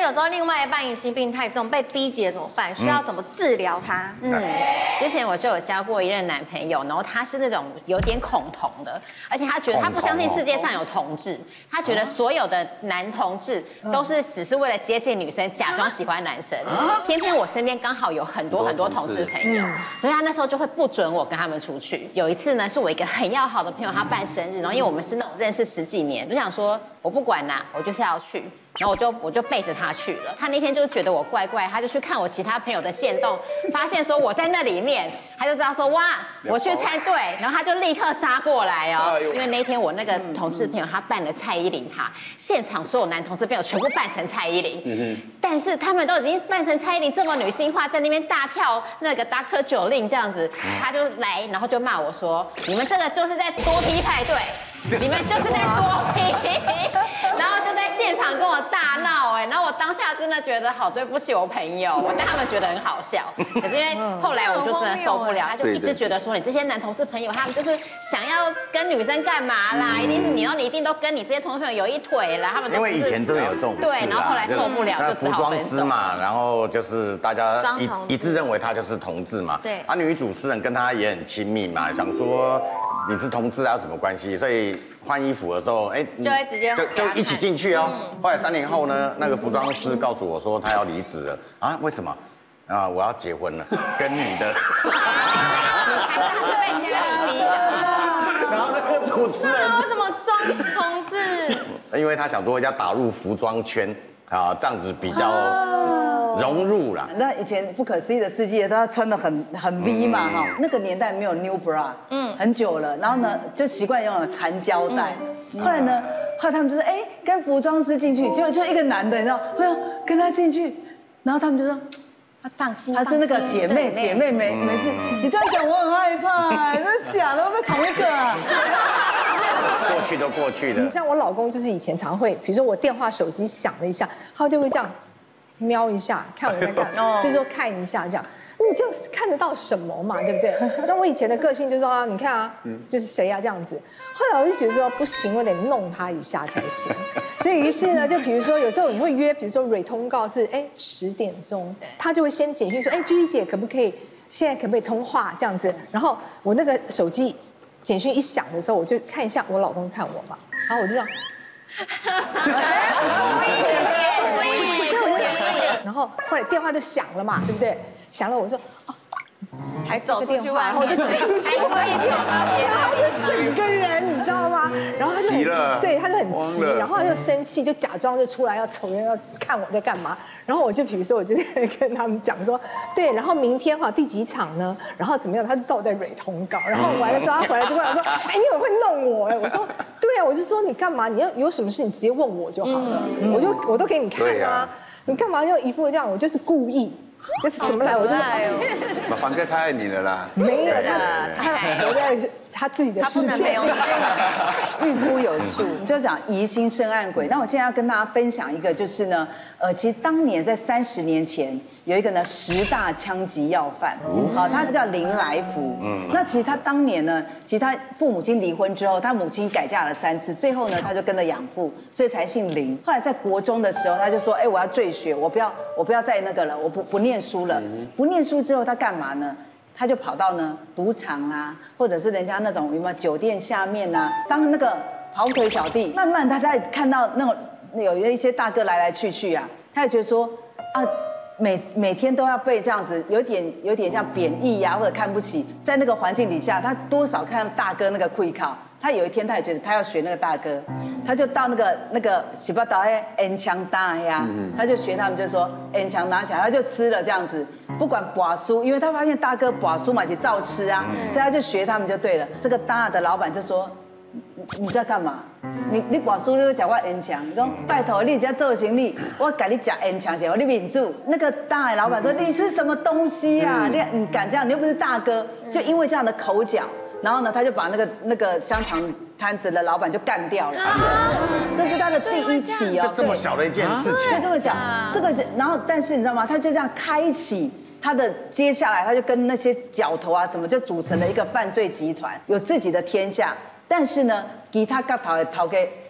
有时候另外一半疑心病太重，被逼急了怎么办？需要怎么治疗他？ 之前我就有交过一任男朋友，然后他是那种有点恐同的，而且他觉得他不相信世界上有同志，他觉得所有的男同志都是只是为了接近女生，假装喜欢男生。偏偏我身边刚好有很多同志朋友，所以他那时候就会不准我跟他们出去。有一次呢，是我一个很要好的朋友，他办生日，然后因为我们是那种认识10几年，就想说我不管啦，我就是要去。然后我就背着他去了。他那天就觉得我怪怪，他就去看我其他朋友的限动，发现说我在那里面，他就知道说哇，我去猜对，然后他就立刻杀过来哦。因为那天我那个同志朋友他办了蔡依林趴，现场所有男同志朋友全部扮成蔡依林，但是他们都已经扮成蔡依林这么女性化，在那边大跳那个 Dr. Jolin 这样子，他就来，然后就骂我说，你们这个就是在多批派对。你们就是在多批，然后就在现场跟我大闹然后我当下真的觉得好对不起我朋友，我但他们觉得很好笑，可是因为后来我就真的受不了，他就一直觉得说你这些男同事朋友他们就是想要跟女生干嘛啦，一定是你，然后你一定都跟你这些同事朋友有一腿啦，他们都因为以前真的有这种事对，然后后来受不了就只好分手。 服装师嘛，然后就是大家一致认为他就是同志嘛， 对， 女主持人跟他也很亲密嘛，想说你是同志啊有什么关系，所以。换衣服的时候， 就会直接就一起进去哦。后来3年后呢，那个服装师告诉我说他要离职了啊？为什么？啊，我要结婚了，跟女的。 他是被家里然后那个主持人为什么装同志？ 因为他想说要打入服装圈啊，这样子比较。融入啦。 那以前不可思议的世界，他穿的很 V 嘛哈，那个年代没有 New Bra， 很久了，然后呢就习惯用缠胶带。后来呢，后来他们就说，跟服装师进去，就一个男的，你知道，跟他进去，然后他们就说。 放心， 她是那个姐妹没事。你这样讲我很害怕，真的假的？会不会同一个啊？ 过去都过去了。 像我老公就是以前常会，比如说我电话手机响了一下，他就会这样瞄一下，看我在干嘛，就是说看一下这样。你这样看得到什么嘛，对不对？那我以前的个性就是说啊，你看啊，就是谁啊这样子。后来我就觉得说不行，我得弄他一下才行。所以于是呢，就比如说有时候你会约，比如说蕊通告是10点钟，他就会先简讯说，Gigi 姐可不可以现在可不可以通话这样子？然后我那个手机简讯一响的时候，我就看一下我老公看我嘛，然后我就这样。然后后来电话就响了嘛，对不对？响了，我说还走出去玩， 然后我就走出去，然后就整个人你知道吗？然后他就很对，他就很急，然后他就生气，就假装就出来要瞅人要看我在干嘛。然后我就比如说我就跟他们讲说，对，然后明天第几场呢？然后怎么样？他就知道我在蕊通告，然后完了之后他回来就问我说，你很会弄我我说对啊，我就说你干嘛？你要有什么事你直接问我就好了，我都给你看啊，你干嘛要一副这样？我就是故意。就是怎么来我就凡哥太爱你了啦， 没有的，他活在他自己的世界里。 御夫有术，我们就讲疑心生暗鬼。那我现在要跟大家分享一个，就是呢，其实当年在30年前有一个呢10大枪击要犯，他叫林来福。那其实他当年呢，其实他父母亲离婚之后，他母亲改嫁了3次，最后呢他就跟着养父，所以才姓林。后来在国中的时候，他就说，我要退学，我不要再那个了，我不念书了。不念书之后他干嘛呢？他就跑到呢赌场啊，或者是人家那种有没有酒店下面啊，当那个跑腿小弟。慢慢他在看到那种有一些大哥来来去去啊，他也觉得说啊，每天都要被这样子，有点像贬义啊，或者看不起。在那个环境底下，他多少看到大哥那个跪靠。他有一天他也觉得他要学那个大哥，他就到那个洗不到烟枪打呀，他就学他们就说烟枪拿起来，他就吃了这样子，不管把输，因为他发现大哥把输嘛，就照吃啊，所以他就学他们就对了。这个大的老板就说你在干嘛？你把输你讲我烟枪，你说拜托你家做行李，我给你讲烟枪先，你抿住。那个大的老板说你是什么东西啊？你敢这样？你又不是大哥，就因为这样的口角。然后呢，他就把那个香肠摊子的老板就干掉了。这是他的第1起就这么小的一件事情， 就这么小。这个，然后但是你知道吗？他就这样开启他的接下来，他就跟那些角头啊什么，就组成了一个犯罪集团，有自己的天下。但是呢，其他各头给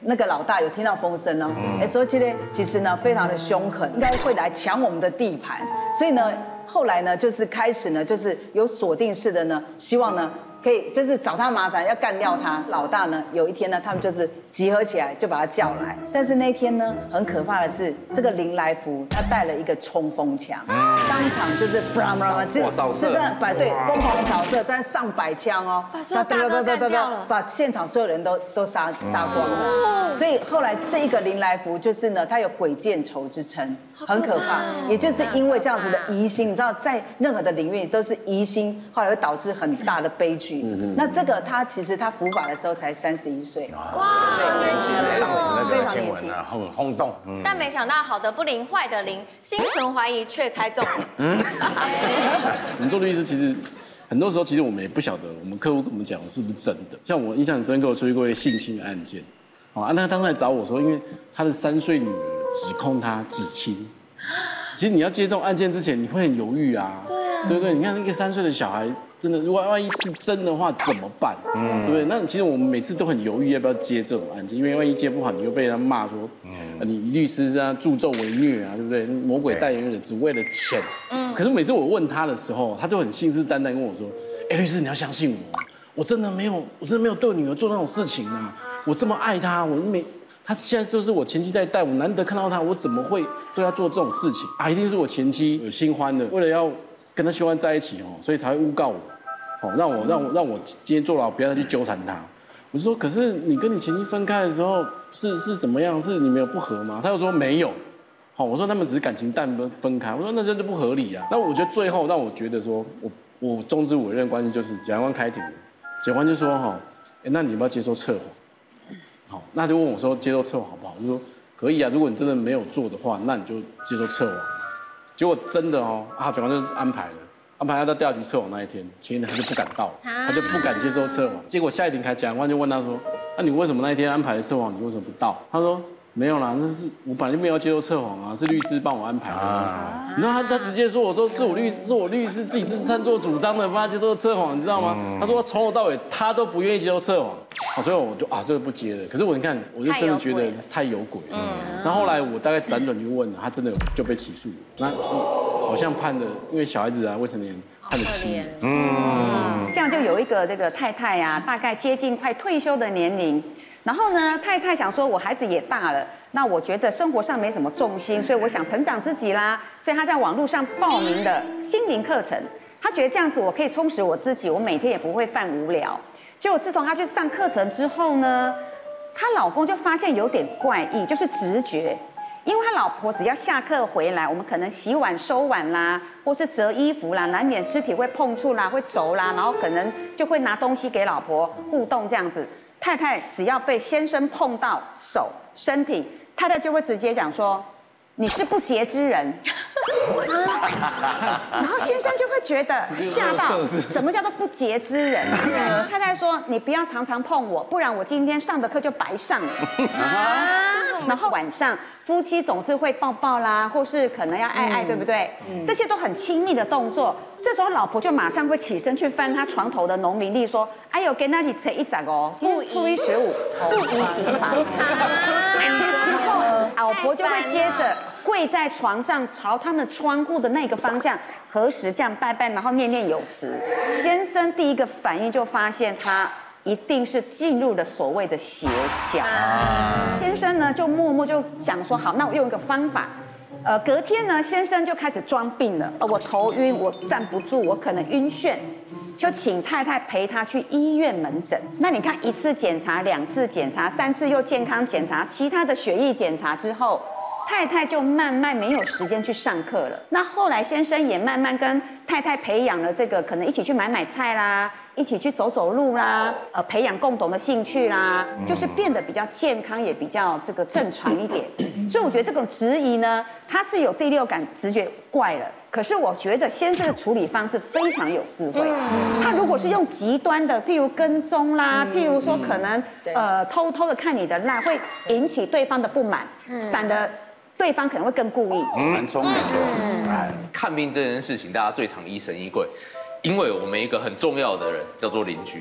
那个老大有听到风声哦，说这个其实呢非常的凶狠，应该会来抢我们的地盘，所以呢，后来呢就是开始呢就是有锁定式的呢，希望呢。可以，就是找他麻烦，要干掉他。老大呢，有一天呢，他们就是集合起来，就把他叫来。但是那天呢，很可怕的是，这个林来福他带了一个冲锋枪，当场就是是这样对疯狂扫射，在上百枪哦， 把所有大哥干掉了， 把现场所有人都杀光了。所以后来这一个林来福就是呢，他有鬼见愁之称，很可怕。也就是因为这样子的疑心，你知道，在任何的领域都是疑心，后来会导致很大的悲剧。那这个他其实他伏法的时候才31岁，哇， 对，当时那个新闻呢很轰动， 但没想到好的不灵，坏的灵，心存怀疑却猜中。 我们做律师其实很多时候其实我们也不晓得我们客户跟我们讲的是不是真的。像我印象很深刻，我处理过一个性侵的案件，那他当时来找我说，因为他的3岁女儿指控他挤亲。其实你要接这种案件之前，你会很犹豫啊，对不对？你看一个3岁的小孩。真的，如果万一是真的话怎么办？对不对？那其实我们每次都很犹豫要不要接这种案件，因为万一接不好，你又被他骂说，你律师啊助纣为虐啊，对不对？魔鬼代言人只为了钱。可是每次我问他的时候，他就很信誓旦旦跟我说，律师你要相信我，我真的没有对我女儿做那种事情啊，我这么爱她，她现在就是我前妻在带，我难得看到她，我怎么会对她做这种事情啊？一定是我前妻有新欢的，为了要跟他新欢在一起所以才会诬告我，让我今天坐牢不要再去纠缠他。我就说，可是你跟你前妻分开的时候是怎么样？是你们有不和吗？他又说没有。我说他们只是感情淡分开。我说那真的不合理啊。那我觉得最后让我觉得说我终止委任关系就是检察官开庭，检察官就说那你要不要接受测谎？那就问我说接受测谎好不好？我就说可以啊，如果你真的没有做的话，那你就接受测谎。结果真的检察官就安排他到调查局测谎那一天，前一天他就不敢到，他就不敢接受测谎。结果下一庭检察官就问他说：“那你为什么那一天安排的测谎，你为什么不到？”他说：“没有啦，那是我本来就没有要接受测谎啊，是律师帮我安排的。”然后他直接说：“我说是我律师自己擅作主张的，帮他接受测谎，你知道吗？”他说从头到尾他都不愿意接受测谎，所以我就这个不接了。可是你看，我就真的觉得太有鬼。然后后来我大概辗转去问了，他真的就被起诉了。那好像判的，因为小孩子未成年判了7年。 这样就有一个这个太太啊，大概接近快退休的年龄。然后呢，太太想说，我孩子也大了，那我觉得生活上没什么重心，所以我想成长自己啦。所以她在网络上报名的心灵课程，她觉得这样子我可以充实我自己，我每天也不会犯无聊。结果自从她去上课程之后呢，她老公就发现有点怪异，就是直觉。因为他老婆只要下课回来，我们可能洗碗、收碗啦，或是折衣服啦，难免肢体会碰触啦、会走啦，然后可能就会拿东西给老婆互动这样子。太太只要被先生碰到手、身体，太太就会直接讲说：“你是不洁之人。”然后先生就会觉得吓到，什么叫做不洁之人？太太说：“你不要常常碰我，不然我今天上的课就白上了。”然后晚上夫妻总是会抱抱啦，或是可能要爱爱，对不对？这些都很亲密的动作。这时候老婆就马上会起身去翻他床头的农民历，说：“哎呦，跟他一起吃100哦，今天初一15，不宜刑罚。”然后老婆就会接着跪在床上，朝他们窗户的那个方向合十这样拜拜，然后念念有词。先生第一个反应就发现他一定是进入了所谓的邪教。先生呢就默默就想说，好，那我用一个方法。隔天呢，先生就开始装病了，我头晕，我站不住，我可能晕眩，就请太太陪他去医院门诊。那你看，1次检查、2次检查、3次又健康检查，其他的血液检查之后，太太就慢慢没有时间去上课了。那后来先生也慢慢跟太太培养了这个，可能一起去买菜啦，一起去走走路啦，培养共同的兴趣啦，就是变得比较健康，也比较这个正常一点。所以我觉得这种质疑呢，他是有第6感直觉怪了。可是我觉得先生的处理方式非常有智慧。他如果是用极端的，譬如跟踪啦，譬如说可能偷偷的看你的赖，会引起对方的不满，反而对方可能会更故意。 蛮聪明的。看病这件事情，大家最常疑神疑鬼，因为我们一个很重要的人叫做邻居。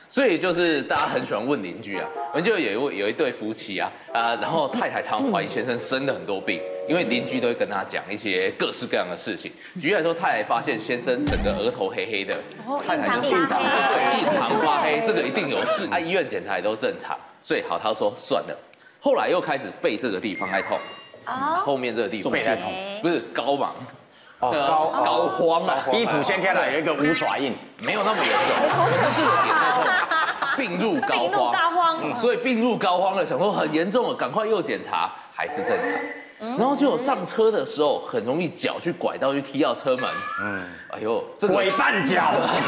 所以就是大家很喜欢问邻居啊，我们就有一对夫妻啊，然后太太常怀疑先生生了很多病，因为邻居都会跟他讲一些各式各样的事情。举例来说，太太发现先生整个额头黑黑的，太太就说对，印堂发黑，这个一定有事。医院检查也都正常，所以好，他说算了。后来又开始背这个地方在痛，后面这个地方背在痛， 不是高芒。 膏肓啊， 衣服掀开来有一个五爪印， 没有那么严重，可是这个点在痛，病入膏肓，所以病入膏肓了，想说很严重了，赶快又检查，还是正常。然后就有上车的时候，很容易脚去拐到去踢到车门，哎呦，这个鬼绊脚。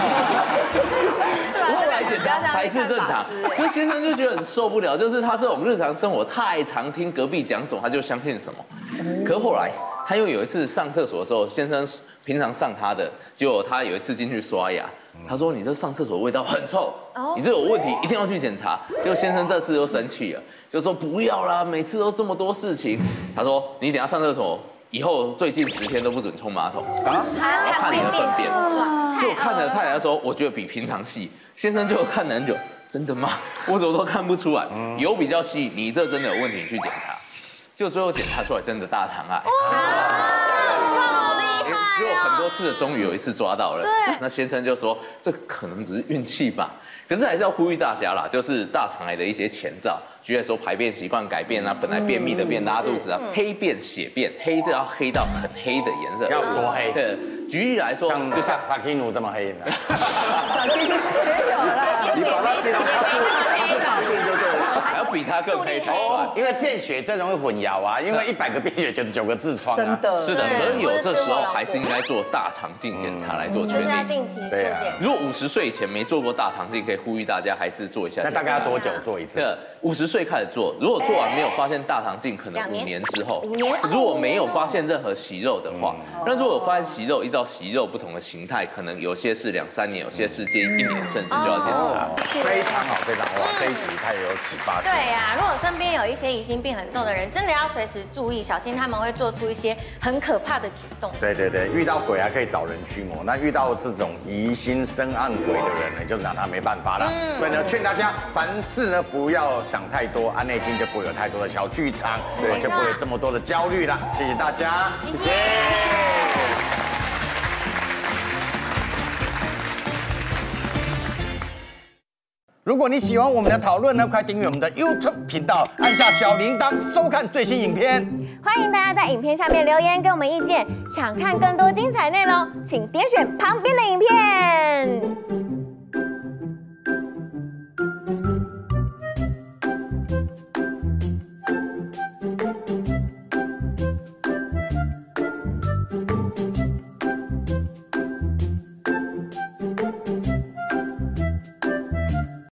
后来检查还是正常，可是先生就觉得很受不了，就是他这种日常生活太常听隔壁讲什么，他就相信什么。可后来他又有一次上厕所的时候，先生平常上他的，结果他有一次进去刷牙，他说你这上厕所味道很臭，你这有问题，一定要去检查。结果先生这次又生气了，就说不要啦，每次都这么多事情。他说你等下上厕所以后最近10天都不准冲马桶啊，看你的粪便。就看了太太说，我觉得比平常细。先生就看了很久，真的吗？我怎么都看不出来，有比较细，你这真的有问题，去检查。就最后检查出来真的大肠癌。结果很多次，终于有一次抓到了。那先生就说，这可能只是运气吧。可是还是要呼吁大家啦，就是大肠癌的一些前兆，举例说排便习惯改变啊，本来便秘的变拉肚子啊，黑便血便，黑的要黑到很黑的颜色， 要多黑？ 对，举例来说， 像萨基努这么黑的。 萨基努很久了， 你把它形容他是大便就对了。 还要比他更黑才算。 因为便血最容易混淆啊，因为100个便血99个痔疮啊。 真的是的，可是有这时候还是应该做大肠镜检查来做确就是要定。 定期做对啊检。 如果50岁以前没做过大肠镜，可以呼吁大家还是做一下。 那大概要多久做一次 ？50岁开始做，如果做完没有发现大肠镜，可能5年之后。 5年如果没有发现任何息肉的话，那如果有发现息肉，依照息肉不同的形态，可能有些是2、3年，有些是接1年，甚至就要检查。 非常好，非常好，这一集太有启发性。 对呀，如果身边有一些疑心病很重的人，真的要随时注意，小心他们会做出一些很可怕的举动。 对对对，遇到鬼还可以找人驱魔，那遇到这种疑心生暗鬼的人呢，就拿他没办法了。所以呢，劝大家凡事呢不要想太多，内心就不会有太多的小剧场，对，就不会有这么多的焦虑了。谢谢大家，谢谢。如果你喜欢我们的讨论呢，快订阅我们的 YouTube 频道，按下小铃铛，收看最新影片。 欢迎大家在影片下面留言给我们意见，想看更多精彩内容，请点选旁边的影片。